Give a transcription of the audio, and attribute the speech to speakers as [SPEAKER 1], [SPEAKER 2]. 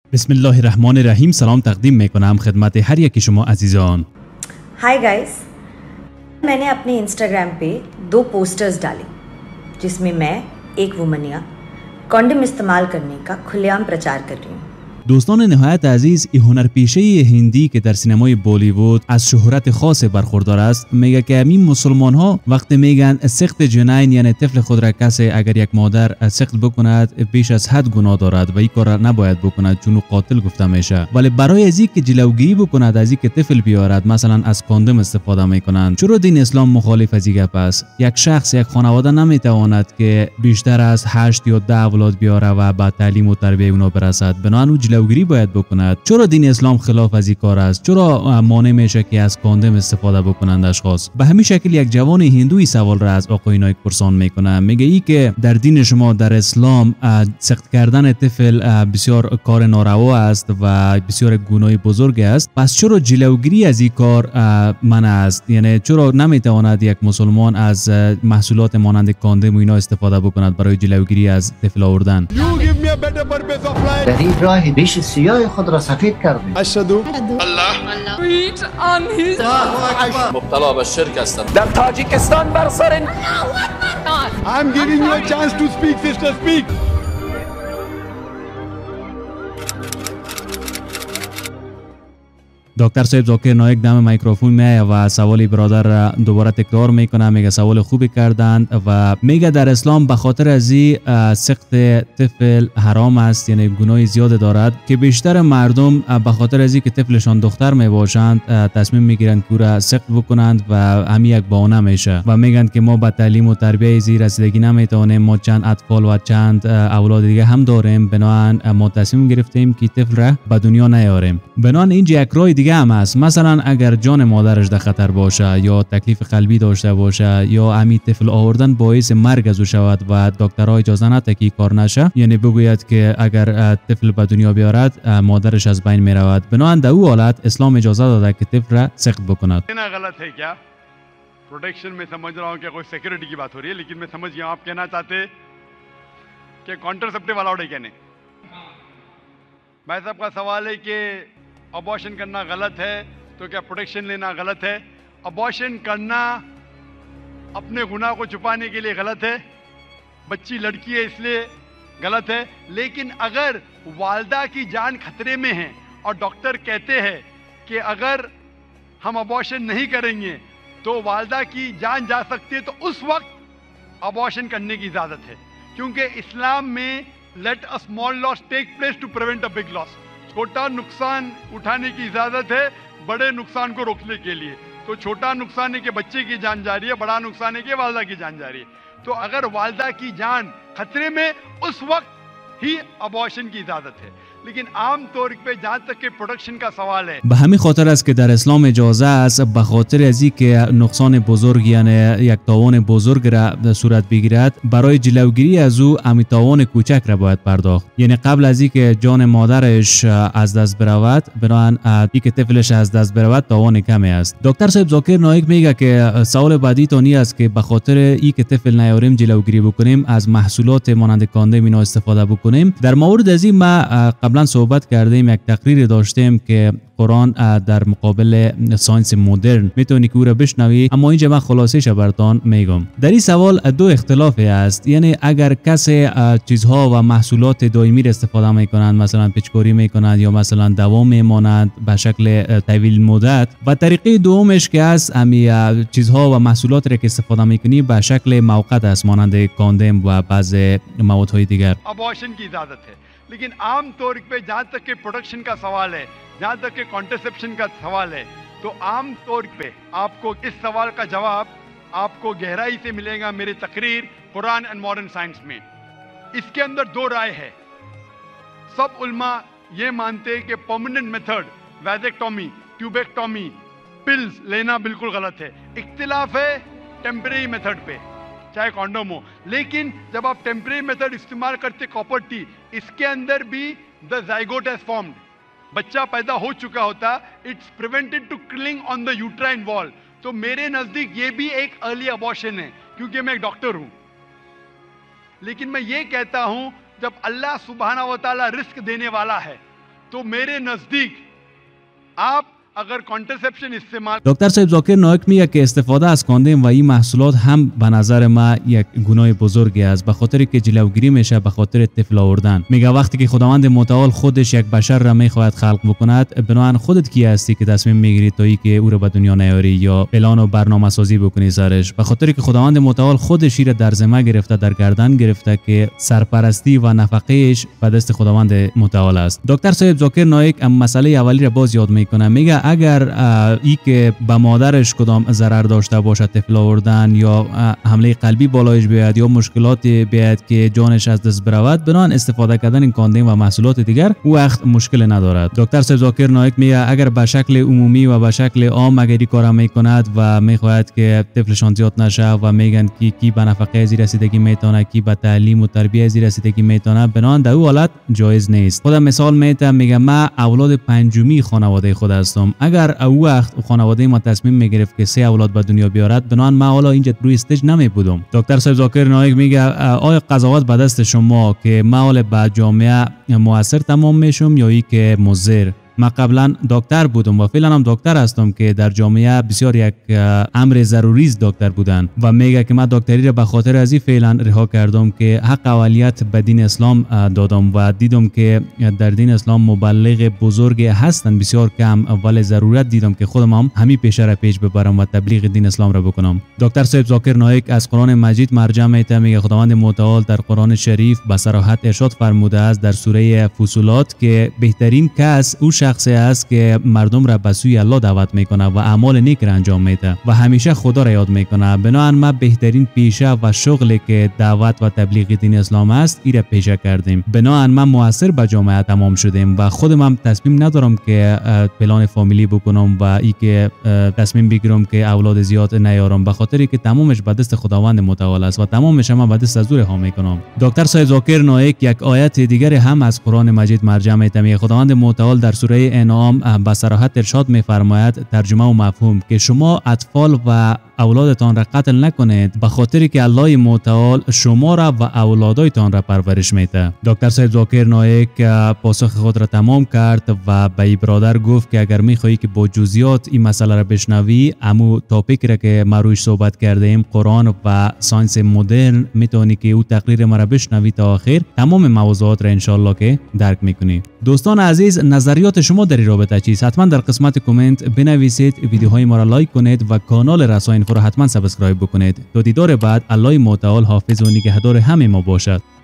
[SPEAKER 1] बिस्मिल्लाहिर्रहमानिर्रहीम। सलाम तकदीम में कुनाम खिदमत हर एक शुमा अजीज़ान।
[SPEAKER 2] हाय गाइस, मैंने अपने इंस्टाग्राम पे 2 पोस्टर्स डाले जिसमें मैं एक वुमनिया कॉन्डम इस्तेमाल करने का खुलेआम प्रचार कर रही हूँ।
[SPEAKER 1] دوستان نهایت عزیز، این هنرپیشه هندی که در سینمای بالیوود از شهرت خاص برخوردار است میگه که همین مسلمان ها وقتی میگن سقط جنین یعنی طفل خود را کسی اگر یک مادر سقط بکند بیش از حد گناه دارد و این کار را نباید بکند چون قاتل گفته میشه، ولی برای از اینکه جلوگیری بکند از اینکه طفل بیارد مثلا از کاندوم استفاده میکنند. چرا دین اسلام مخالف از این گپ است؟ یک شخص یک خانواده نمیتواند که بیشتر از 8 یا 10 اولاد بیاره و با تعلیم و تربیت اونا برسد، بنابراین جلوگیری باید بکند. چرا دین اسلام خلاف از این کار است؟ چرا مانع میشه که از کاندوم استفاده بکنند اشخاص؟ به همین شکل یک جوان هندوی سوال را از آقای نایک پرسان میکنه، میگه ای که در دین شما در اسلام سقط کردن طفل بسیار کار ناروا است و بسیار گناه بزرگ است، پس چرا جلوگیری از این کار منع است؟ یعنی چرا نمیتواند یک مسلمان از محصولات مانند کاندوم و اینا استفاده بکند برای جلوگیری از طفل آوردن؟
[SPEAKER 3] در این راه بیش سیاه خود را سفید کردیم.
[SPEAKER 4] اشهد الله
[SPEAKER 5] مبتلا به شرک هستم.
[SPEAKER 6] در تاجیکستان بر سر
[SPEAKER 4] I'm giving you a chance to speak, sister, speak.
[SPEAKER 1] دکتر صاحب ذاکر نایک دم میکروفون میایه و سوالی برادر دوباره تکرار میکنه. میگه سوال خوبی کردند و میگه در اسلام به خاطر از سقط طفل حرام است، یعنی گناه زیاد دارد که بیشتر مردم به خاطر از که طفلشان دختر میباشند تصمیم میگیرند که را سقط بکنند و همین یک بهانه میشه و میگن که ما با تعلیم و تربیت زیر رسیدگی نمیتونیم، ما چند اطفال و چند اولاد دیگه هم داریم، بنابراین ما تصمیم گرفتیم که طفل را به دنیا نیاریم. بنابراین اینجا یک راه دیگه هم است. مثلا اگر جان مادرش در خطر باشه یا تکلیف قلبی داشته باشه یا همین طفل آوردن باعث مرگ از او شود و دکترها اجازه نده که کار نشه، یعنی بگوید که اگر طفل به دنیا بیارد مادرش از بین می رود، بنابراین در او حالت اسلام اجازه داده که طفل را سقط بکند.
[SPEAKER 4] غلط है क्या? प्रोटेक्शन में समझ रहा हूँ कि कोई सिक्योरिटी की बात हो रही है, लेकिन मैं समझ गया आप कहना चाहते कि कॉन्ट्रासेप्टिव अलाउड है क्या नहीं? भाई साहब का सवाल है कि अबॉर्शन करना गलत है तो क्या प्रोटेक्शन लेना गलत है? अबॉर्शन करना अपने गुनाह को छुपाने के लिए गलत है, बच्ची लड़की है इसलिए गलत है, लेकिन अगर वालदा की जान खतरे में है और डॉक्टर कहते हैं कि अगर हम अबॉर्शन नहीं करेंगे तो वालदा की जान जा सकती है, तो उस वक्त अबॉर्शन करने की इजाज़त है, क्योंकि इस्लाम में let a small loss take place to prevent a big loss. छोटा नुकसान उठाने की इजाज़त है बड़े नुकसान को रोकने के लिए। तो छोटा नुकसान है कि बच्चे की जान जा रही है, बड़ा नुकसान है कि वालदा की जान जा रही है। तो अगर वालदा की जान खतरे में, उस वक्त ही अबॉर्शन की इजाज़त है, लेकिन आम तौर पे जहाँ तक के प्रोडक्शन का सवाल है
[SPEAKER 1] به همین خاطر است که در اسلام اجازه است به خاطر از اینکه نقصان بزرگ یعنی یک تاوان بزرگ را صورت بگیرد برای جلوگیری از او همین تاوان کوچک را باید پرداخت، یعنی قبل از اینکه جان مادرش از دست برود، بنابراین اینکه طفلش از دست برود تاوان کمی است. دکتر صاحب ذاکر نایک میگه که سوال بعدی تانی است که به خاطر اینکه طفل نیاریم جلوگیری بکنیم از محصولات مانند کاندوم اینا استفاده بکنیم. در مورد از این ما قبلا صحبت کردیم، یک تقریر داشتیم که قرآن در مقابل ساینس مدرن میتونی که او را بشنوی، اما اینجا من خلاصه‌اش براتون میگم. در این سوال دو اختلافی است، یعنی اگر کسی چیزها و محصولات دائمی را استفاده میکنند، مثلا پیچکاری میکنند یا مثلا دوام میمانند به شکل طویل مدت، و طریقه دومش که است همین چیزها و محصولات را که استفاده میکنی به شکل موقت است مانند کاندوم و بعض موادهای دیگر.
[SPEAKER 4] अबॉर्शन की इजाज़त है, लेकिन आम तौर पे जहाँ तक के प्रोडक्शन का सवाल है, जहाँ तक के कॉन्ट्रासेप्शन का सवाल है, तो आम तौर पे आपको इस सवाल का जवाब आपको गहराई से मिलेगा मेरी तकरीर कुरान एंड मॉडर्न साइंस में। इसके अंदर 2 राय है। सब उल्मा ये मानते हैं कि permanent method vasectomy, tubectomy, pills लेना बिल्कुल गलत है। इख्तिलाफ है टेम्परेरी मेथड पे, चाहे कॉन्डोम हो, लेकिन जब आप टेम्परेरी मेथड इस्तेमाल करते कॉपर टी, इसके अंदर भी द जाइगोट हैज फॉर्म्ड, बच्चा पैदा हो चुका होता, it's prevented to killing on the uterine wall. तो मेरे नजदीक ये भी एक अर्ली अबॉर्शन है, क्योंकि मैं एक डॉक्टर हूं। लेकिन मैं ये कहता हूं जब अल्लाह सुब्हाना व तआला रिस्क देने वाला है तो मेरे नजदीक आप अगर कॉन्ट्रासेप्शन इस्तेमाल
[SPEAKER 1] دکتر صاحب ذاکر نایک میگه که استفاده از کاندوم و این محصولات هم به نظر ما یک گناه بزرگی است، به خاطر که جلوگیری میشه به خاطر طفل آوردن. میگه وقتی که خداوند متعال خودش یک بشر را میخواهد خلق بکند، بنابراین خودت کی هستی که تصمیم میگیری تا که او را به دنیا نیاری یا پلان و برنامه سازی بکنی سرش؟ به خاطر که خداوند متعال خودش را در ذمه گرفته، در گردن گرفته که سرپرستی و نفقهش به دست خداوند متعال است. دکتر صاحب ذاکر نایک مسئله اولی را باز یاد میکنه. میگه اگر ای که به مادرش کدام ضرر داشته باشه، طفل آوردن یا حمله قلبی بالایش بیاد یا مشکلات بیاد که جانش از دست برود، بنان استفاده کردن این کاندوم و محصولات دیگر او وقت مشکل ندارد. دکتر صاحب ذاکر نایک میگه اگر به شکل عمومی و به شکل عام اگر کار میکند و میخواهد که طفلشان زیاد نشه و میگن کی به نفقه از رسیدگی میتونه، کی به تعلیم و تربیت از رسیدگی میتونه، بنان در او حالت جایز نیست. خودم مثال میتم، میگه من اولاد پنجمی خانواده خود هستم. اگر او وقت خانواده ما تصمیم میگرفت که 3 اولاد به دنیا بیارد، بنان ما حالا اینجا روی استیج نمی بودم. دکتر صاحب ذاکر نایک میگه آیا قضاوت به دست شما که ما حالا به جامعه مؤثر تمام میشم یا ای که مضر؟ من قبلا دکتر بودم و فعلا هم دکتر هستم که در جامعه بسیار یک امر ضروری است دکتر بودن و میگه که من دکتری را به خاطر از این فعلا رها کردم که حق اولیت به دین اسلام دادم و دیدم که در دین اسلام مبلغ بزرگ هستن بسیار کم، ولی ضرورت دیدم که خودم هم همین پیشه را پیش ببرم و تبلیغ دین اسلام را بکنم. دکتر صاحب ذاکر نایک از قرآن مجید مرجع میته، میگه خداوند متعال در قرآن شریف به صراحت ارشاد فرموده است در سوره فصلات که بهترین کس او شخصی است که مردم را به سوی الله دعوت میکنه و اعمال نیک را انجام میده و همیشه خدا را یاد میکنه. بنابراین ما بهترین پیشه و شغلی که دعوت و تبلیغ دین اسلام است این را پیشه کردیم. بنابراین ما مؤثر به جامعه تمام شدیم و خودم هم تصمیم ندارم که پلان فامیلی بکنم و ای که تصمیم بگیرم که اولاد زیاد نیارم، به خاطری که تمامش به دست خداوند متعال است و تمامش هم به دست از او میکنم. دکتر صاحب ذاکر نایک یک آیت دیگر هم از قرآن مجید مرجع میته، خداوند متعال در سوره انعام به صراحت ارشاد می‌فرماید، ترجمه و مفهوم، که شما اطفال و اولادتان را قتل نکنید به خاطری که الله متعال شما را و اولادایتان را پرورش میده. دکتر صاحب ذاکر نایک پاسخ خود را تمام کرد و به برادر گفت که اگر می‌خواهی که با جزئیات این مسئله را بشنوی، امو تاپیک را که ما روش صحبت کردیم، قرآن و ساینس مدرن، میتونی که او تقریر ما را بشنوی تا آخر، تمام موضوعات را ان شاء الله که درک میکنی. دوستان عزیز، نظریات شما در این رابطه چیست؟ حتما در قسمت کامنت بنویسید، ویدیوهای ما را لایک کنید و کانال رسائل اینفو را حتما سابسکرایب بکنید. تا دیدار بعد، الله متعال حافظ و نگهدار همه ما باشد.